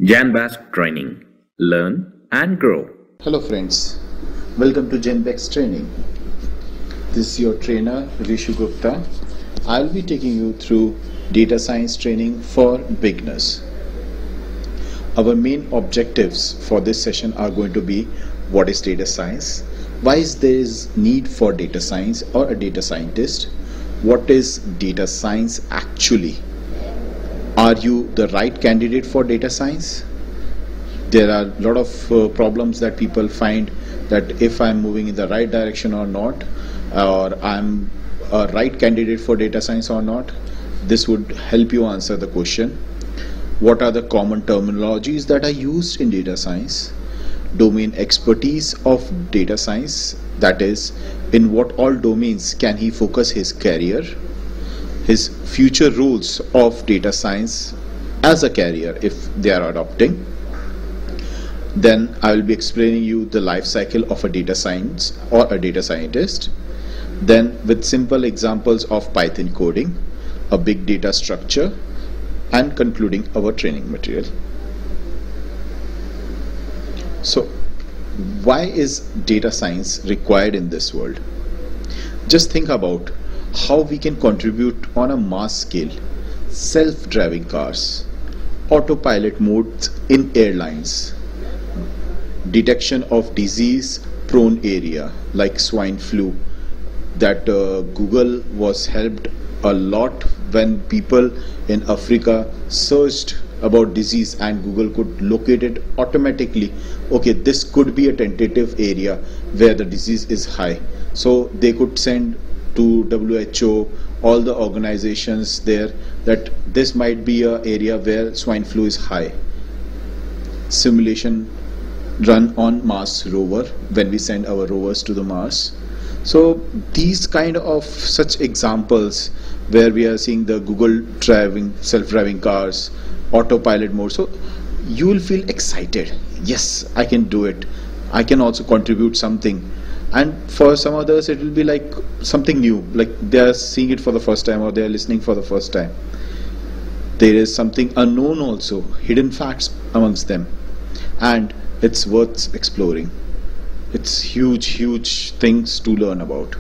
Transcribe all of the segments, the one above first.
JanBask training. Learn and grow. Hello friends, welcome to JanBask training. This is your trainer Rishu Gupta. I'll be taking you through data science training for beginners. Our main objectives for this session are going to be: what is data science, why is there need for data science or a data scientist, what is data science actually, are you the right candidate for data science? There are a lot of problems that people find, that if I'm moving in the right direction or not, or I'm a right candidate for data science or not. This would help you answer the question. What are the common terminologies that are used in data science? Domain expertise of data science, that is, in what all domains can he focus his career? His future roles of data science as a career if they are adopting. Then I will be explaining you the life cycle of a data science or a data scientist. Then with simple examples of Python coding, a big data structure, and concluding our training material. So why is data science required in this world? Just think about how we can contribute on a mass scale: self-driving cars, autopilot modes in airlines, detection of disease-prone area like swine flu, that Google was helped a lot when people in Africa searched about disease and Google could locate it automatically. Okay, this could be a tentative area where the disease is high, so they could send to WHO, all the organizations there, that this might be an area where swine flu is high. Simulation run on Mars rover when we send our rovers to the Mars. So these kind of such examples where we are seeing the Google driving, self-driving cars, autopilot mode, so you will feel excited. Yes, I can do it. I can also contribute something. And for some others it will be like something new, like they are seeing it for the first time or they are listening for the first time. There is something unknown also, hidden facts amongst them, and it's worth exploring. It's huge things to learn about.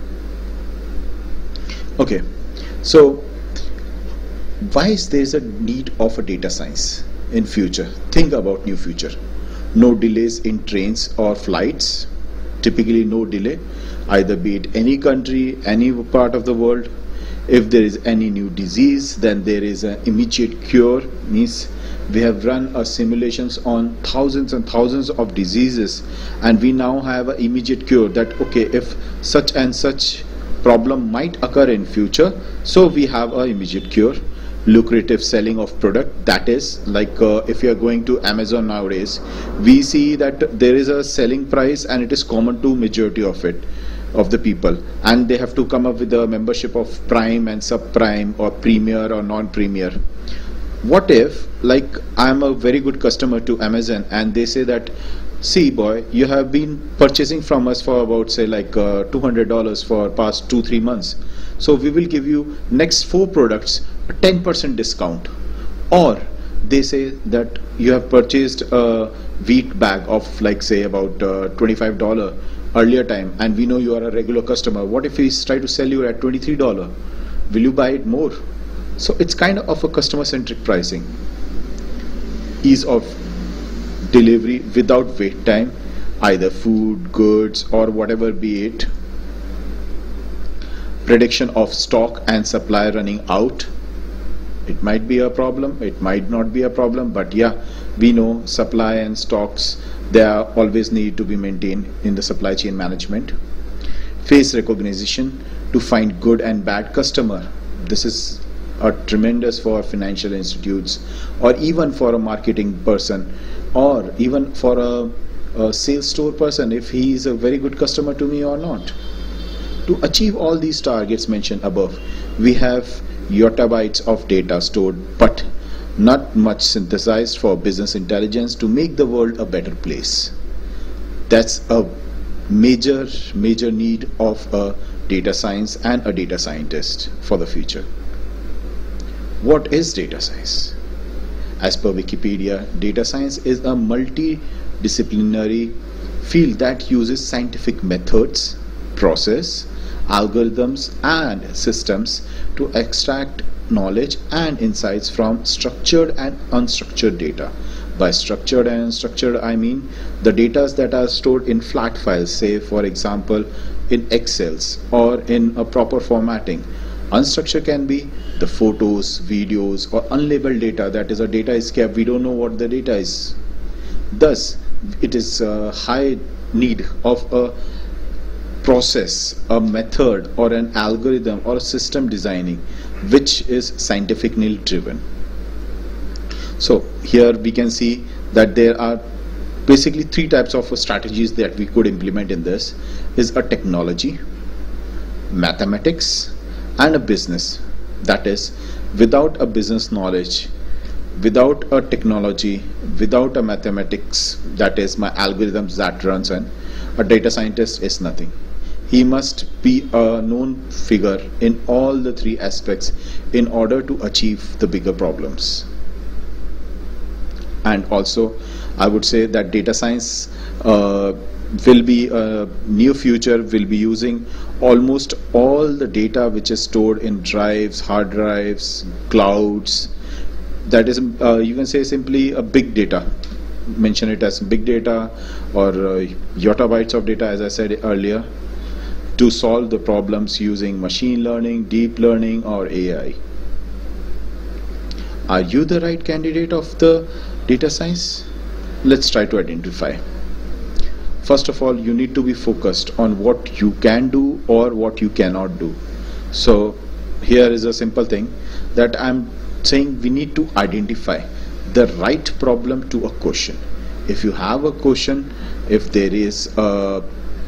Okay, so why is there a need of a data science in future? Think about new future. No delays in trains or flights, typically no delay, either be it any country, any part of the world. If there is any new disease, then there is an immediate cure. Means we have run simulations on thousands and thousands of diseases, and we now have an immediate cure, that okay, if such and such problem might occur in future, so we have an immediate cure. Lucrative selling of product, that is like if you are going to Amazon nowadays, we see that there is a selling price and it is common to majority of the people, and they have to come up with a membership of Prime and Subprime or Premier or non-Premier. What if, like, I am a very good customer to Amazon and they say that, see boy, you have been purchasing from us for about say like $200 for past 2-3 months, so we will give you next 4 products a 10% discount. Or they say that you have purchased a wheat bag of like say about $25 earlier time, and we know you are a regular customer. What if we try to sell you at $23? Will you buy it more? So it's kind of a customer centric pricing. Ease of delivery without wait time, either food, goods, or whatever be it. Prediction of stock and supply running out. It might be a problem, it might not be a problem, but yeah, we know supply and stocks, they are always need to be maintained in the supply chain management. Face recognition to find good and bad customer. This is a tremendous for financial institutes, or even for a marketing person, or even for a sales store person, if he is a very good customer to me or not. To achieve all these targets mentioned above, we have yottabytes of data stored, but not much synthesized for business intelligence to make the world a better place. That's a major need of a data science and a data scientist for the future. What is data science? As per Wikipedia, data science is a multidisciplinary field that uses scientific methods, process, algorithms, and systems to extract knowledge and insights from structured and unstructured data. By structured and unstructured, I mean the data that are stored in flat files, say for example in Excels or in a proper formatting. Unstructured can be the photos, videos, or unlabeled data, that is, a data is kept, we don't know what the data is. Thus, it is a high need of a process, a method, or an algorithm, or a system designing which is scientifically driven. So here we can see that there are basically three types of strategies that we could implement in this: is a technology, mathematics, and a business. That is, without a business knowledge, without a technology, without a mathematics, that is my algorithms that runs on, a data scientist is nothing. He must be a known figure in all the three aspects in order to achieve the bigger problems. And also I would say that data science will be near future will be using almost all the data which is stored in drives, hard drives, clouds. That is you can say simply a big data, mention it as big data, or yottabytes of data, as I said earlier, to solve the problems using machine learning, deep learning, or AI. Are you the right candidate of the data science? Let's try to identify. First of all, you need to be focused on what you can do or what you cannot do. So here is a simple thing that I'm saying: we need to identify the right problem to a question. If you have a question, if there is a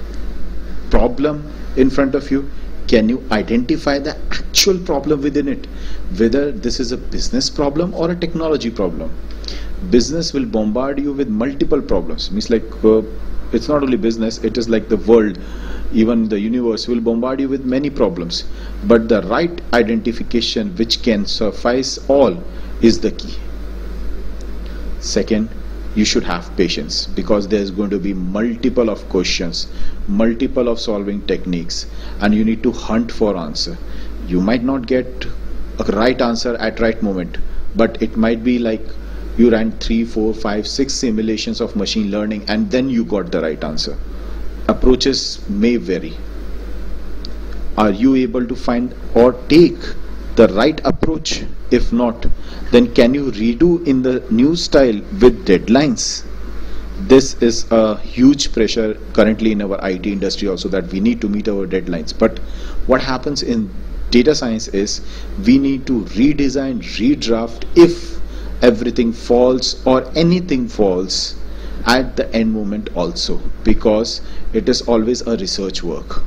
problem in front of you, can you identify the actual problem within it, whether this is a business problem or a technology problem? Business will bombard you with multiple problems. Means like it's not only business, it is like the world, even the universe will bombard you with many problems. But the right identification which can suffice all is the key. Second, you should have patience, because there is going to be multiple of questions, multiple of solving techniques, and you need to hunt for answer. You might not get a right answer at right moment, but it might be like you ran 3, 4, 5, 6 simulations of machine learning and then you got the right answer. Approaches may vary. Are you able to find or take the right approach? If not, then can you redo in the new style with deadlines? This is a huge pressure currently in our IT industry also, that we need to meet our deadlines. But what happens in data science is we need to redesign, redraft if everything falls or anything falls at the end moment also, because it is always a research work.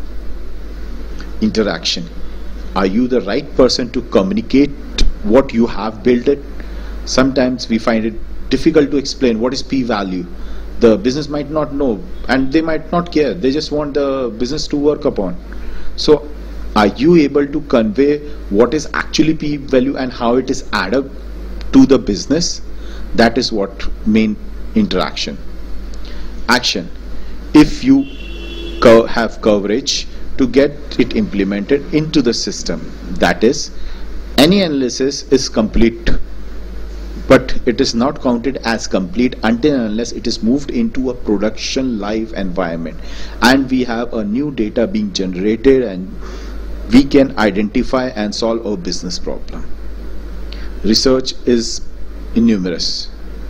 Interaction. Are you the right person to communicate what you have built it? Sometimes we find it difficult to explain what is p-value. The business might not know and they might not care. They just want the business to work upon. So are you able to convey what is actually p-value and how it is added up to the business? That is what main interaction. Action. If you have coverage to get it implemented into the system, that is, any analysis is complete, but it is not counted as complete until and unless it is moved into a production live environment and we have a new data being generated and we can identify and solve a business problem. Research is innumerous.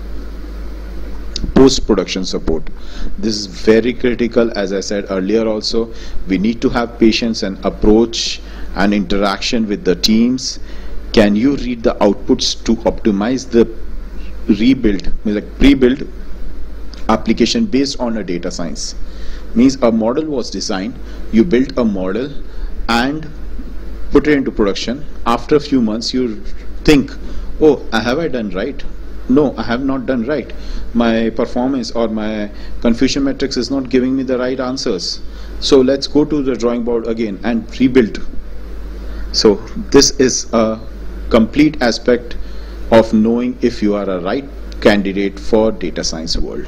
Post-production support. This is very critical. As I said earlier also, we need to have patience and approach and interaction with the teams. Can you read the outputs to optimize the rebuild, like pre-build application based on a data science? Means a model was designed, you built a model and put it into production. After a few months you think, oh, have I done right? No, I have not done right. My performance or my confusion matrix is not giving me the right answers. So let's go to the drawing board again and rebuild. So this is a complete aspect of knowing if you are a right candidate for data science world.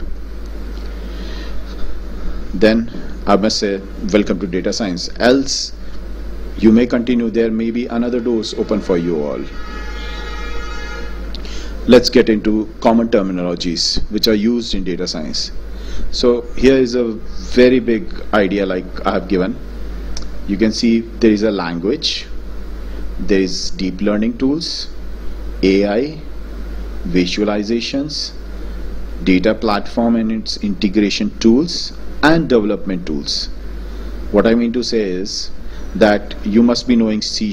Then I must say welcome to data science, else you may continue, there may be another doors open for you all. Let's get into common terminologies which are used in data science. So here is a very big idea like I have given. You can see there is a language, there is deep learning tools, AI, visualizations, data platform and its integration tools, and development tools. What I mean to say is that you must be knowing C#,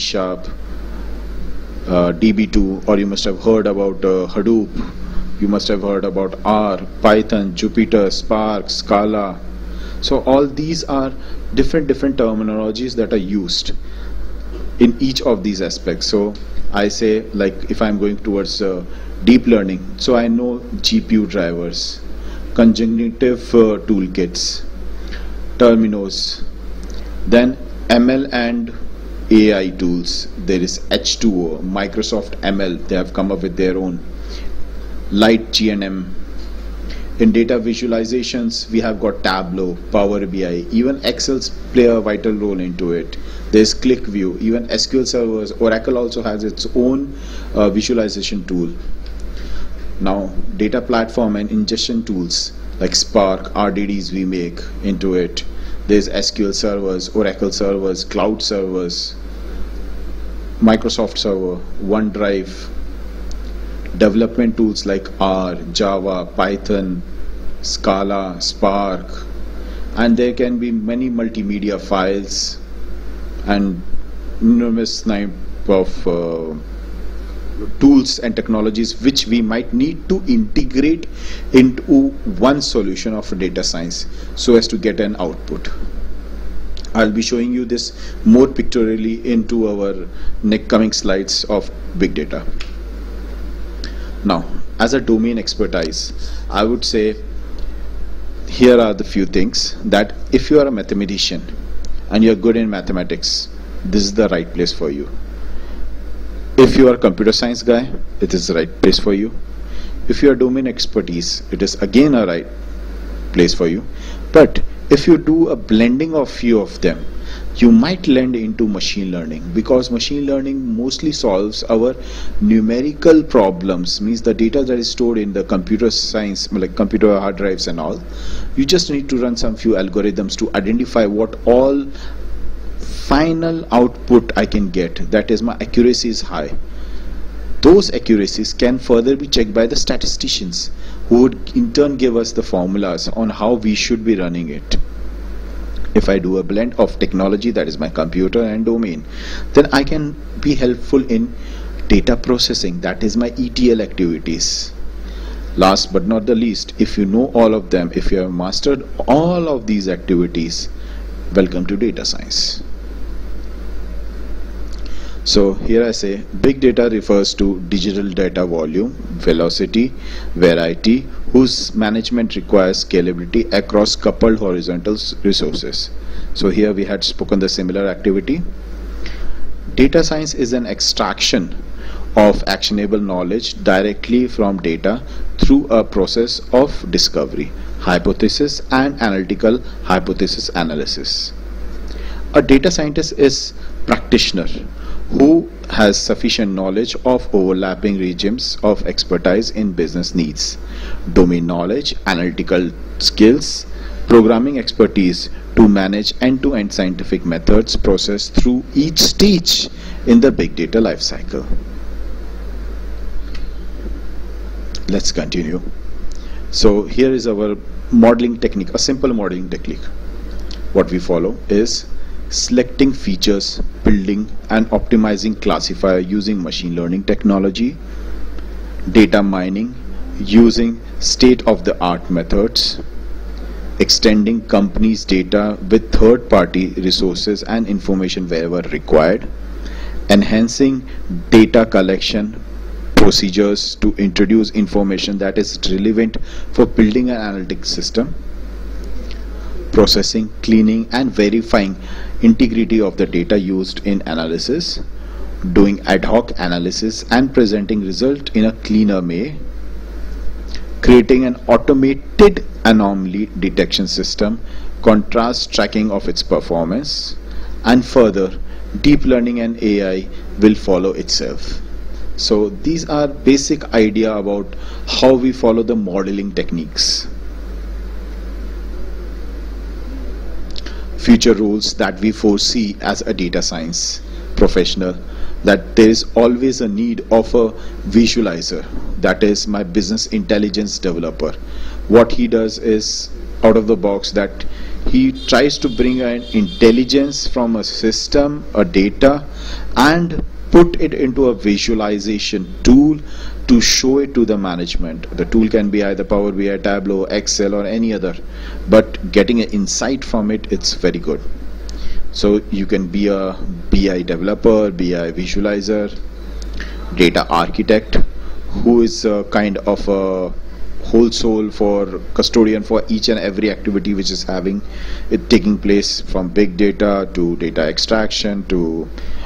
DB2, or you must have heard about Hadoop, you must have heard about R, Python, Jupyter, Spark, Scala. So all these are different terminologies that are used in each of these aspects. So I say, like, if I'm going towards deep learning, so I know GPU drivers, conjunctive toolkits, terminos, then ML and AI tools. There is H2O, Microsoft ML, they have come up with their own, Light GNM. In data visualizations, we have got Tableau, Power BI, even Excel's play a vital role into it. There's ClickView, even SQL servers, Oracle also has its own visualization tool. Now, data platform and ingestion tools like Spark, RDDs we make into it. There's SQL servers, Oracle servers, cloud servers, Microsoft server, OneDrive, development tools like R, Java, Python, Scala, Spark, and there can be many multimedia files and enormous type of tools and technologies which we might need to integrate into one solution of data science so as to get an output. I'll be showing you this more pictorially into our next coming slides of big data. Now, as a domain expertise, I would say here are the few things that if you are a mathematician and you're good in mathematics, this is the right place for you. If you are a computer science guy, it is the right place for you. If you are domain expertise, it is again a right place for you. But if you do a blending of few of them, you might land into machine learning, because machine learning mostly solves our numerical problems, means the data that is stored in the computer science, like computer hard drives and all. You just need to run some few algorithms to identify what all final output I can get, that is my accuracy is high. Those accuracies can further be checked by the statisticians, who would in turn give us the formulas on how we should be running it. If I do a blend of technology, that is my computer and domain, then I can be helpful in data processing, that is my ETL activities. Last but not the least, if you know all of them, if you have mastered all of these activities, welcome to data science. So here I say big data refers to digital data volume, velocity, variety, whose management requires scalability across coupled horizontal resources. So here we had spoken the similar activity. Data science is an extraction of actionable knowledge directly from data through a process of discovery, hypothesis, and analytical hypothesis analysis. A data scientist is practitioner who has sufficient knowledge of overlapping regimes of expertise in business needs, domain knowledge, analytical skills, programming expertise to manage end-to-end scientific methods process through each stage in the big data lifecycle. Let's continue. So here is our modeling technique, a simple modeling technique. What we follow is selecting features, building and optimizing classifier using machine learning technology, data mining using state-of-the-art methods, extending companies' data with third-party resources and information wherever required, enhancing data collection procedures to introduce information that is relevant for building an analytics system, processing, cleaning and verifying integrity of the data used in analysis, doing ad hoc analysis and presenting result in a cleaner way, creating an automated anomaly detection system, contrast tracking of its performance, and further, deep learning and AI will follow itself. So these are basic idea about how we follow the modeling techniques. Future roles that we foresee as a data science professional, that there is always a need of a visualizer, that is my business intelligence developer. What he does is out of the box that he tries to bring an intelligence from a system, a data, and put it into a visualization tool to show it to the management. The tool can be either Power BI, Tableau, Excel, or any other, but getting an insight from it, it's very good. So you can be a BI developer, BI visualizer, data architect, who is a kind of a whole soul for custodian for each and every activity which is having it taking place, from big data to data extraction to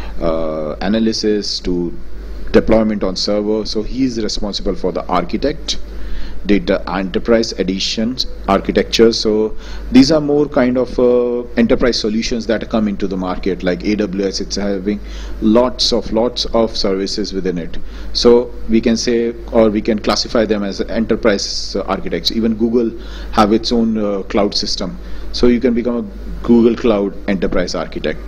analysis to deployment on server. So he is responsible for the architect, data enterprise editions architecture. So these are more kind of enterprise solutions that come into the market, like AWS. It's having lots of services within it. So we can say, or we can classify them as enterprise architects. Even Google have its own cloud system. So you can become a Google Cloud enterprise architect,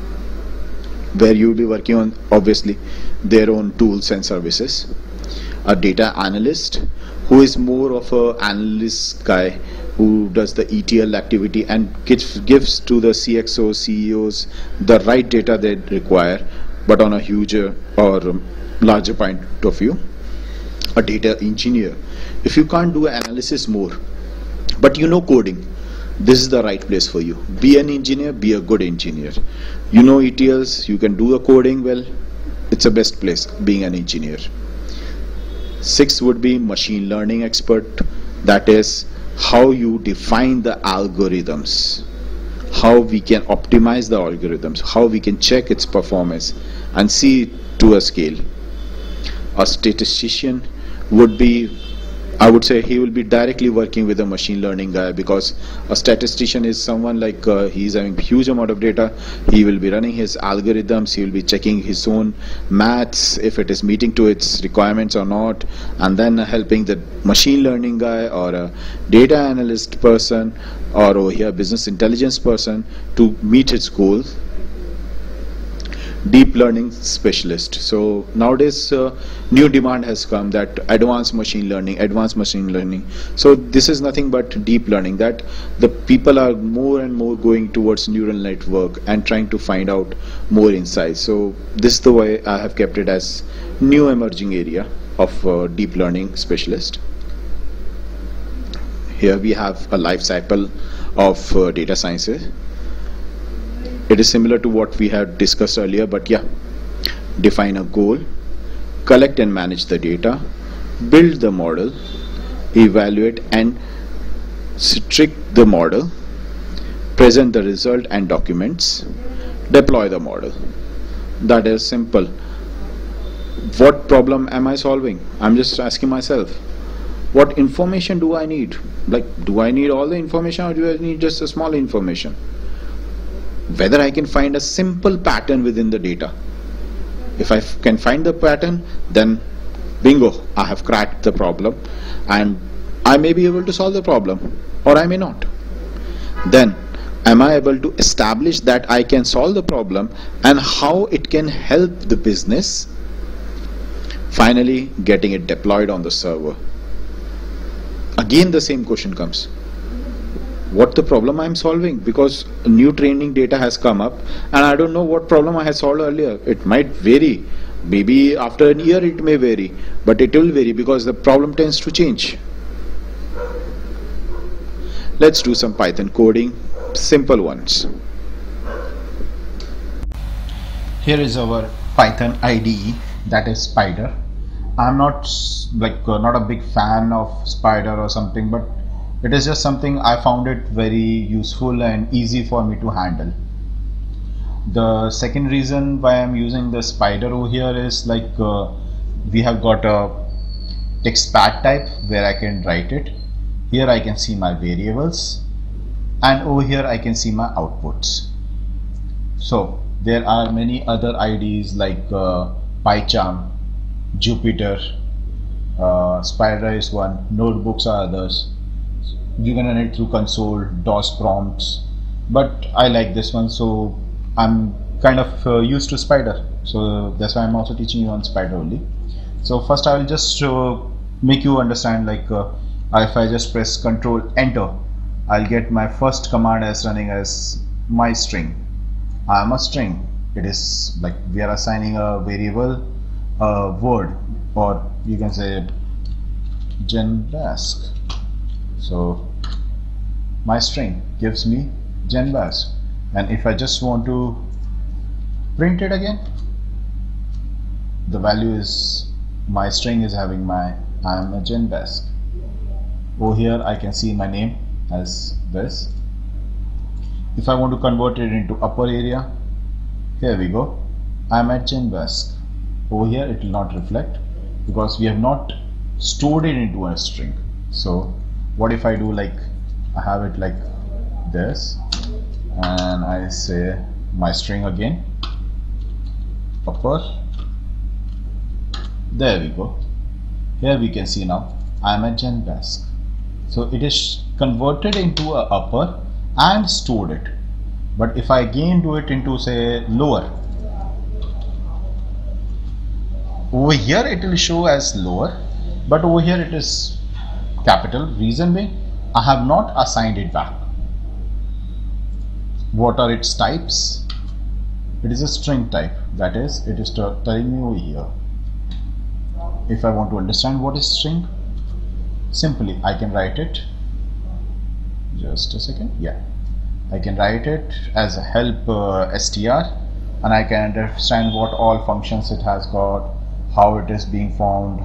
where you will be working on obviously their own tools and services. A data analyst, who is more of a analyst guy who does the ETL activity and gives to the CXOs, CEOs the right data they require, but on a huger or larger point of view. A data engineer, if you can't do analysis more, but you know coding, this is the right place for you. Be an engineer, be a good engineer. You know ETLs, you can do the coding well, it's the best place, being an engineer. 6 would be machine learning expert, that is how you define the algorithms, how we can optimize the algorithms, how we can check its performance and see it to a scale. A statistician would be, I would say, he will be directly working with a machine learning guy, because a statistician is someone like he's having huge amount of data. He will be running his algorithms, he will be checking his own maths if it is meeting to its requirements or not, and then helping the machine learning guy or a data analyst person or over here business intelligence person to meet its goals. Deep learning specialist. So nowadays new demand has come, that advanced machine learning. So this is nothing but deep learning, that the people are more and more going towards neural network and trying to find out more insights. So this is the way I have kept it as new emerging area of deep learning specialist. Here we have a life cycle of data sciences. It is similar to what we had discussed earlier, but yeah, define a goal, collect and manage the data, build the model, evaluate and strict the model, present the result and documents, deploy the model. That is simple. What problem am I solving? I'm just asking myself, what information do I need? Like, do I need all the information or do I need just a small information? Whether I can find a simple pattern within the data. If I can find the pattern, then bingo, I have cracked the problem, and I may be able to solve the problem, or I may not. Then am I able to establish that I can solve the problem and how it can help the business? Finally, getting it deployed on the server. Again the same question comes, what the problem I'm solving, because new training data has come up and I don't know what problem I had solved earlier. It might vary, maybe after a year it may vary, but it will vary because the problem tends to change. Let's do some Python coding, simple ones. Here is our Python IDE, that is Spider. I'm not not a big fan of Spider or something, but it is just something I found it very useful and easy for me to handle. The second reason why I'm using the spider over here is like we have got a text pad type where I can write it. Here I can see my variables, and over here I can see my outputs. So there are many other IDs like PyCharm, Jupyter, Spider is one, notebooks are others. You can run it through console, DOS prompts, but I like this one, so I'm kind of used to Spider. So that's why I'm also teaching you on Spider only. So first I will just make you understand, like if I just press Control Enter, I'll get my first command as running as my string. I am a string. It is like we are assigning a variable, a word, or you can say JanBask. So my string gives me JanBask, and if I just want to print it again, the value is my string is having my I am a JanBask. Over here I can see my name as this. If I want to convert it into upper area, here we go, I am at JanBask. Over here it will not reflect because we have not stored it into a string. So what if I do like I have it like this, and I say my string again, upper, there we go. Here we can see now I am at JanBask. So it is converted into a upper and stored it. But if I again do it into say lower, over here it will show as lower, but over here it is capital. Reason being, I have not assigned it back. What are its types? It is a string type, that is, it is telling me over here. If I want to understand what is string, simply I can write it, just a second, yeah, I can write it as a help str, and I can understand what all functions it has got, how it is being formed,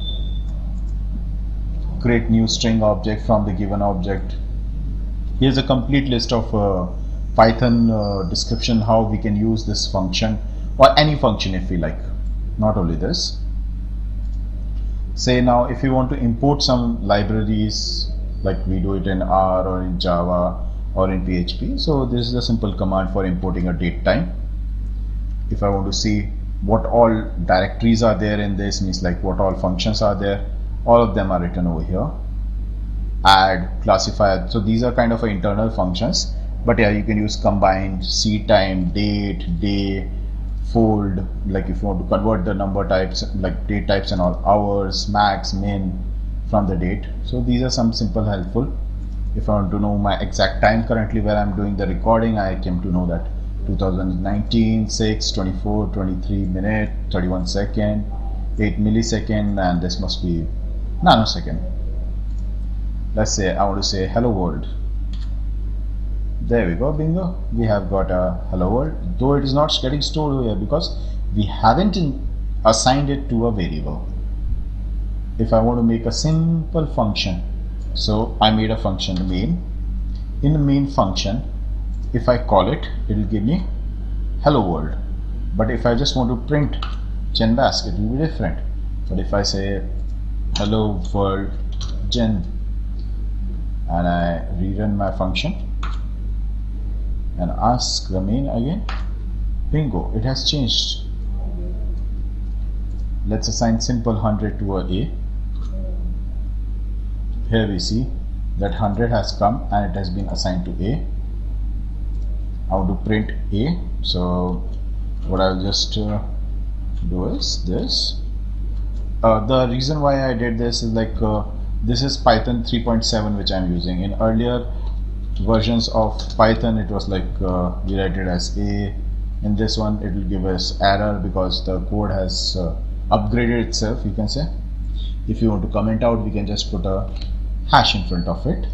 create new string object from the given object. Here's a complete list of Python description how we can use this function, or any function if we like, not only this. Say now if you want to import some libraries, like we do it in R or in Java or in PHP, so this is a simple command for importing a date time. If I want to see what all directories are there in this, means like what all functions are there, all of them are written over here. Add, classify, so these are kind of internal functions, but yeah, you can use combine, see time, date, day, fold, like if you want to convert the number types like date types and all, hours, max, min from the date. So these are some simple helpful. If I want to know my exact time currently where I'm doing the recording, I came to know that 2019 6 24 23 minute 31 second 8 millisecond, and this must be nanosecond. Let's say I want to say hello world. There we go, bingo, we have got a hello world, though it is not getting stored here because we haven't assigned it to a variable. If I want to make a simple function, so I made a function main. In the main function, if I call it, it will give me hello world. But if I just want to print JanBask, it will be different. But if I say hello world Jan, and I rerun my function and ask the main again, bingo, it has changed. Let's assign simple 100 to a A. Here we see that 100 has come and it has been assigned to A. I want to print A, so what I'll just do is this. The reason why I did this is like this is Python 3.7 which I'm using. In earlier versions of Python it was like we write it as A. In this one it will give us error because the code has upgraded itself, you can say. If you want to comment out, we can just put a hash in front of it.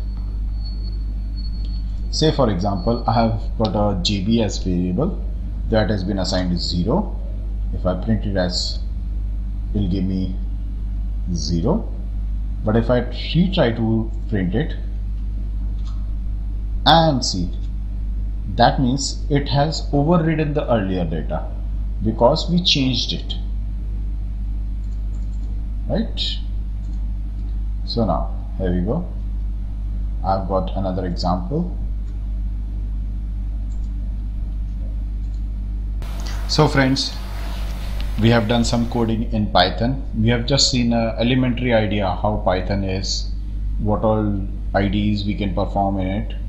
Say for example I have got a GB as variable that has been assigned as 0. If I print it as, it will give me 0. But if I retry to print it and see, That means it has overridden the earlier data because we changed it, right? So now here we go. I've got another example. So friends, we have done some coding in Python. We have just seen an elementary idea how Python is, what all IDs we can perform in it.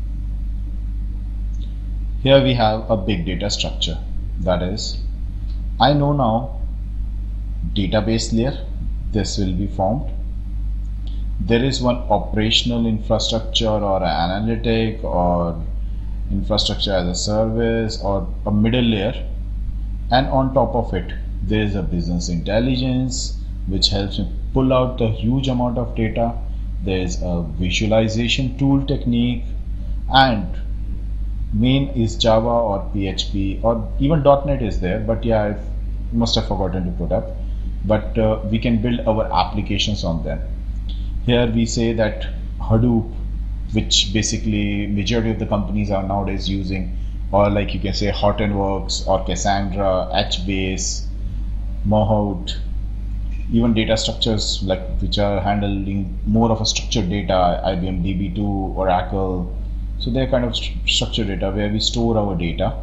Here we have a big data structure. That is, I know now database layer, this will be formed. There is one operational infrastructure or analytic or infrastructure as a service or a middle layer, and on top of it there is a business intelligence which helps me pull out the huge amount of data. There is a visualization tool technique, and main is Java or PHP or even .NET is there, but yeah, I must have forgotten to put up. But we can build our applications on them. Here we say that Hadoop, which basically majority of the companies are nowadays using, or like you can say Hortonworks or Cassandra, HBase, Mahout, even data structures like which are handling more of a structured data, IBM DB2, Oracle. So they're kind of structured data where we store our data.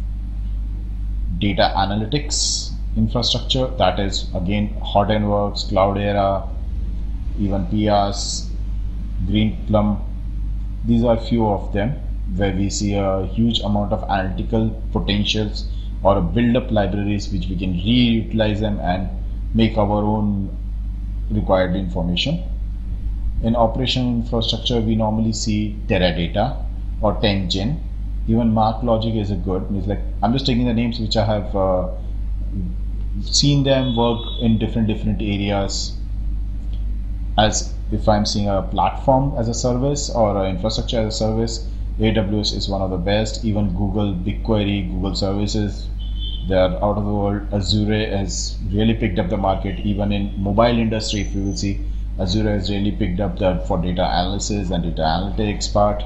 Data analytics infrastructure, that is again Hortonworks, Cloudera, even Pias, Greenplum. These are few of them where we see a huge amount of analytical potentials or build up libraries which we can reutilize them and make our own required information. In operation infrastructure, we normally see Teradata or Tengen. Even MarkLogic is a good. It's like I'm just taking the names which I have seen them work in different areas. As if I'm seeing a platform as a service or an infrastructure as a service, AWS is one of the best. Even Google, BigQuery, Google services, they are out of the world. Azure has really picked up the market. Even in mobile industry, if you will see, Azure has really picked up that for data analysis and data analytics part.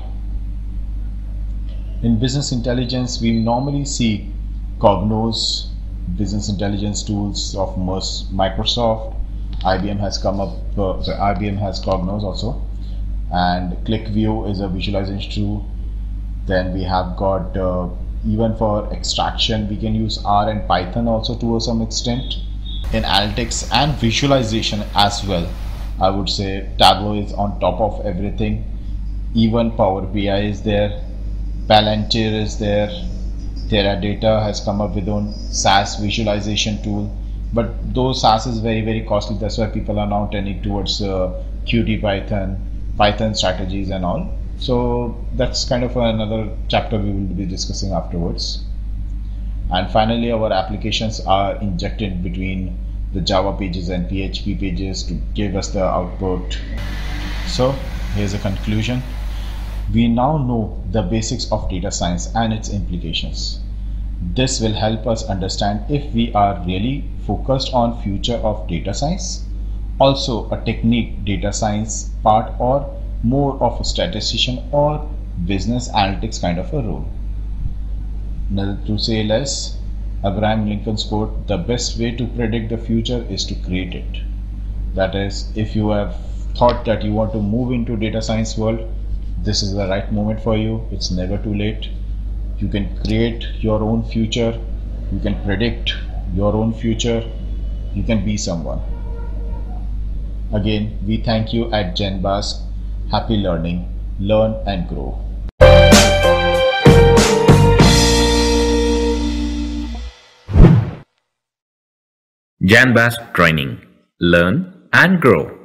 In business intelligence, we normally see Cognos, business intelligence tools of Microsoft. IBM has come up, IBM has Cognos also, and ClickView is a visualization tool. Then we have got even for extraction, we can use R and Python also to some extent. In analytics and visualization as well, I would say Tableau is on top of everything. Even Power BI is there, Palantir is there, Teradata has come up with own SAS visualization tool, but those SAS is very costly. That's why people are now turning towards Qt Python strategies and all. So that's kind of another chapter we will be discussing afterwards. And finally, our applications are injected between the Java pages and PHP pages to give us the output. So here's a conclusion. We now know the basics of data science and its implications. This will help us understand if we are really focused on future of data science, also a technique data science part, or more of a statistician or business analytics kind of a role. Now, to say less, Abraham Lincoln's quote, the best way to predict the future is to create it. That is, if you have thought that you want to move into data science world, this is the right moment for you. It's never too late. You can create your own future. You can predict your own future. You can be someone. Again, we thank you at JanBask. Happy learning. Learn and grow. JanBask training. Learn and grow.